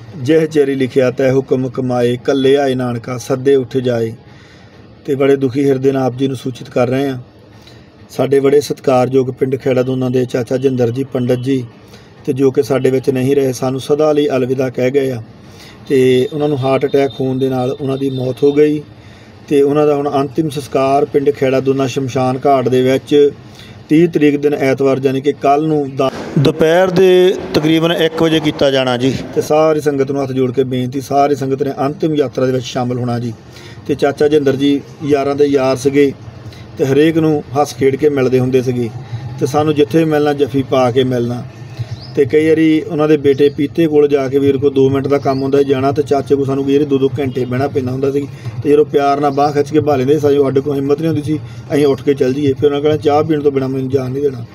जह चेरी लिखिया तै हुक्म कमाए, कल्ले आए नानका सदे उठ जाए। तो बड़े दुखी हिरदे नाल आप जी नूं सूचित कर रहे हैं। साडे बड़े सत्कारयोग पिंड खैड़ा दोना दे चाचा जिंदर जी पंडित जी, तो जो कि साडे विच नहीं रहे, सानूं सदा लई अलविदा कह गए आ। ते उन्हां नूं हार्ट अटैक होण दे नाल उन्हां दी मौत हो गई। तो उन्हां दा हुण अंतिम संस्कार पिंड खैड़ा दोना शमशान घाट दे विच 30 तरीक दिन ऐतवार यानी कि कल नूं दोपहर के तकरीबन 1 बजे किया जाना जी। तो सारी संगत नूं हथ जोड़ के बेनती, सारी संगत ने अंतिम यात्रा दे विच शामिल होना जी। तो चाचा जिंदर जी यारां दे यार सीगे, तो हरेक नूं हस खेड़ के मिलते होंदे सीगे। तो सानूं जिथे भी मिलना जफी पा के मिलना। तो कई बारी उन्होंने बेटे पीते कोल जाके वीर को 2 मिनट का काम होंदा जाना, तो चाचे को सानूं कई बारी 2-2 घंटे बहना पैंदा हुंदा सी। तो जो प्यार नाल बांह खिच के बहा लैंदे सी, साडे कोल हिम्मत नहीं होंदी सी, असीं उठ के चल जाइए। फिर उन्होंने कहना चाह पीण तो बिना मैनूं जान नहीं देना।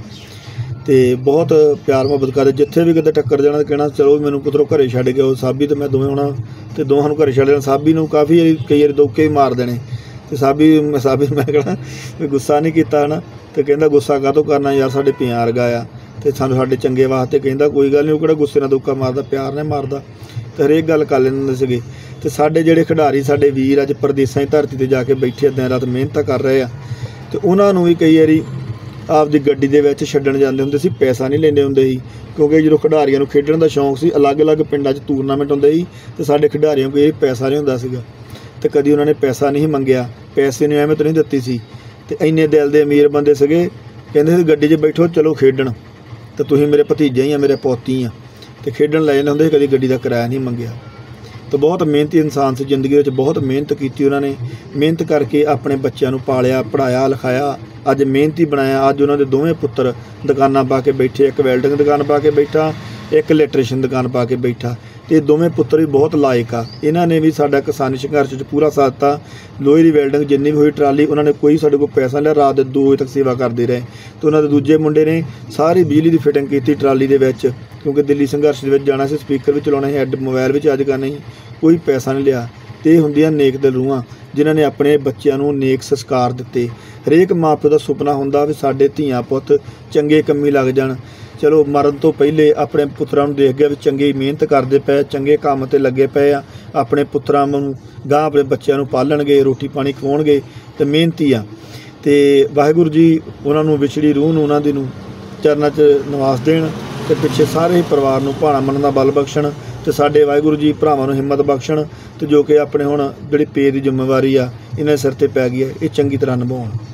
तो बहुत प्यार मुहब्बत करते, जिथे भी किते टक्कर जाना तो कहना चलो मैनूं पुत्रो घरे छड्ड के आओ, साबी तो मैं दोवें होना। तो दोवां नूं घरे छड्ड देना। साबी नूं काफ़ी कई बारी दौके भी मार देने। तो साबी मैं कहना भी गुस्सा नहीं किया है ना, तो कहता गुस्सा काहतों करना यार, साडे प्यार गाया तो सानूं साडे चंगे वास्ते कहता कोई गल नहीं, वो किहड़ा गुस्से नाल दौका मारदा, प्यार नाल मारदा। तो हरेक गल कर लैंदे सीगे। तो साडे जिहड़े खिडारी साडे वीर अज परदेसां दी धरती ते जाके बैठे दिन रात मेहनत कर रहे आ, तो उन्हां नूं भी कई वारी आपदी गड्डी दे विच छड्डण जांदे हुंदे सी, पैसा नहीं लैंदे हुंदे सी। क्योंकि जो खिडारियां नूं खेडण दा शौक सी, अलग अलग पिंडां 'च टूरनामेंट हुंदे सी, तो साडे खिडारियां कोल पैसा नहीं हुंदा सीगा। तो कदी उन्होंने पैसा नहीं मंगिया, पैसे ने अहमियत नहीं दित्ती सी। तो इन्ने दिल दे अमीर बंदे सीगे, कहंदे सी गड्डी 'च बैठो चलो खेडण, तो तुसीं मेरे भतीजे ही आ, मेरे पोती आ। तो खेडण लै जांदे हुंदे, कदी गड्डी दा किराया नहीं मंगिया। तो बहुत मेहनती इंसान से, जिंदगी में बहुत मेहनत की उन्होंने। मेहनत करके अपने बच्चों को पालिया, पढ़ाया, लिखाया, अज मेहनती बनाया। अज उन्होंने दोवें पुत्र दुकानां पा के बैठे, एक वैल्डिंग दुकान पा के बैठा, एक इलैक्ट्रीशियन दुकान पा के बैठा। तो दोवें पुत्र भी बहुत लायक आ। इन्हों ने भी साडा किसानी संघर्ष पूरा साथ दिता। लोहे की वैल्डिंग जिन्नी भी हुई ट्राली, उन्होंने कोई साडे कोल पैसा लिया, रात के 2 बजे तक सेवा करते रहे। तो उन्होंने दूजे मुंडे ने सारी बिजली की फिटिंग की ट्राली के विच, क्योंकि दिल्ली संघर्ष के जाना से, स्पीकर भी चलाने, हैड मोबाइल भी चार्ज करने, कोई पैसा नहीं लिया। तो ये होंदियां नेक दिल रूहां जिन्होंने अपने बच्चों को नेक संस्कार दिते। हरेक माँ प्यो का सुपना हुंदा भी साडे धीआं पुत्त चंगे कम्मी लग जाण। चलो मरण तो पहले अपने पुत्रां नूं देख गया भी चंगी मेहनत करते पे, चंगे काम ते लगे पे आ, अपने पुत्रां नूं गांह अपने बच्चों को पालणगे, रोटी पानी खवाउणगे, तो मेहनती आ। तो वाहिगुरू जी उन्हां नूं विछड़ी रूह नूं उन्हां दी नूं चरनां 'च निवास देण, ते पिछे सारे परिवार नूं भाणा मनण दा बल बख्शण, तो साडे वाहिगुरू जी भरावां नूं हिम्मत बख्शण, तो जो कि अपने हुण जिहड़ी पे दी जिम्मेवारी आ इन्हां सिर ते पै गई है, ये चंगी तरह निभाउण।